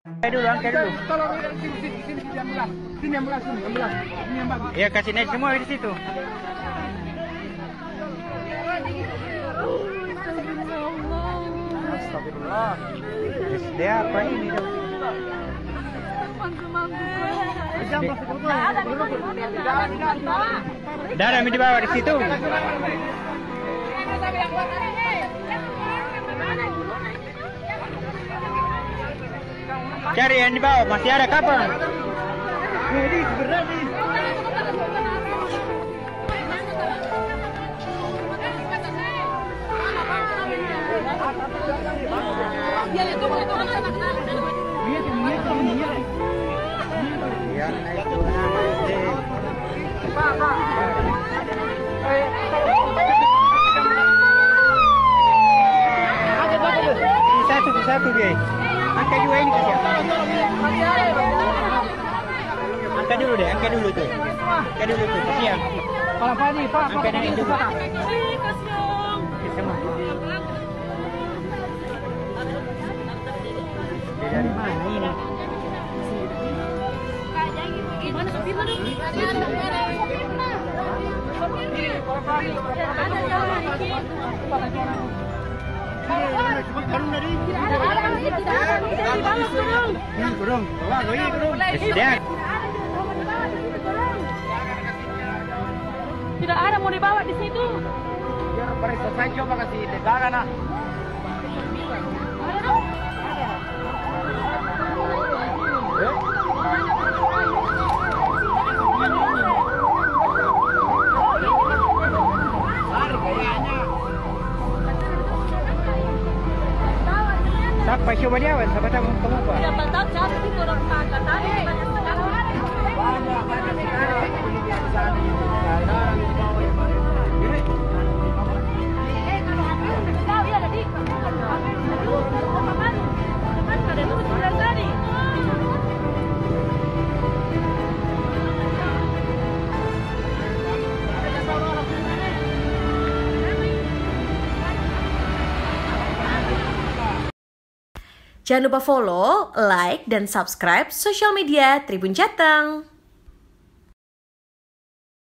Angkat dulu. Tolong sini ambulans. Sini ambulans. Ini yang bagus. Ya kasih naik semua di situ. Astagfirullah. Dia apa ini dong? Darah yang dibawa di situ. Cari yang di bawah, masih ada kapal. Ini berat nih. Satu dia. Angkat juga ini kasih. Angkat dulu deh, angkat dulu tuh. Angkat dulu tuh, kasihan. Kalau Pak nih, Pak. Angkat ini dulu. Dari mana ini? Tidak ada mau dibawa di situ. Biar periksa saya coba kasih negara nah. Siapa coba dia? Siapa tahu kamu apa? Siapa tahu cari di orang tangga tadi banyak sekali. Jangan lupa follow, like, dan subscribe sosial media Tribun Jateng.